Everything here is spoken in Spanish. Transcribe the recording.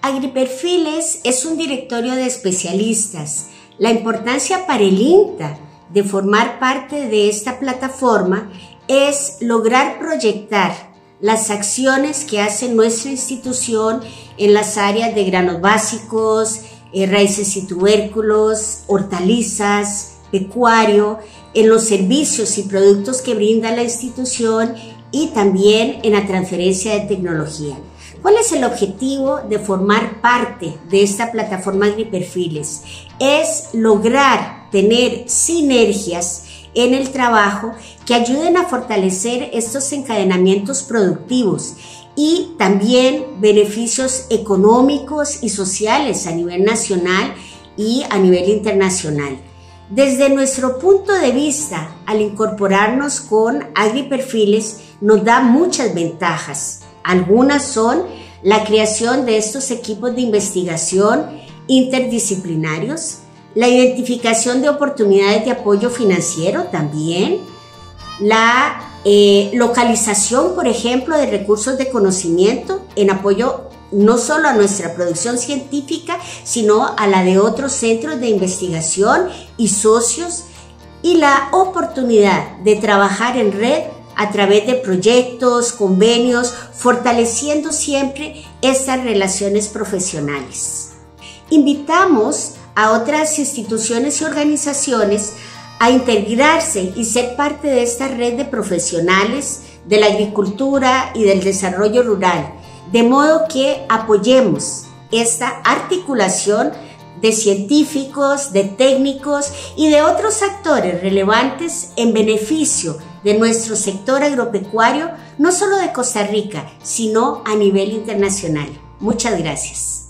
AgriPerfiles es un directorio de especialistas. La importancia para el INTA de formar parte de esta plataforma es lograr proyectar las acciones que hace nuestra institución en las áreas de granos básicos, raíces y tubérculos, hortalizas, pecuario, en los servicios y productos que brinda la institución y también en la transferencia de tecnología. ¿Cuál es el objetivo de formar parte de esta plataforma AgriPerfiles? Es lograr tener sinergias en el trabajo que ayuden a fortalecer estos encadenamientos productivos y también beneficios económicos y sociales a nivel nacional y a nivel internacional. Desde nuestro punto de vista, al incorporarnos con AgriPerfiles, nos da muchas ventajas. Algunas son la creación de estos equipos de investigación interdisciplinarios, la identificación de oportunidades de apoyo financiero también, la localización, por ejemplo, de recursos de conocimiento en apoyo no solo a nuestra producción científica, sino a la de otros centros de investigación y socios, y la oportunidad de trabajar en red a través de proyectos, convenios, fortaleciendo siempre estas relaciones profesionales. Invitamos a otras instituciones y organizaciones a integrarse y ser parte de esta red de profesionales de la agricultura y del desarrollo rural, de modo que apoyemos esta articulación de científicos, de técnicos y de otros actores relevantes en beneficio de nuestro sector agropecuario, no solo de Costa Rica, sino a nivel internacional. Muchas gracias.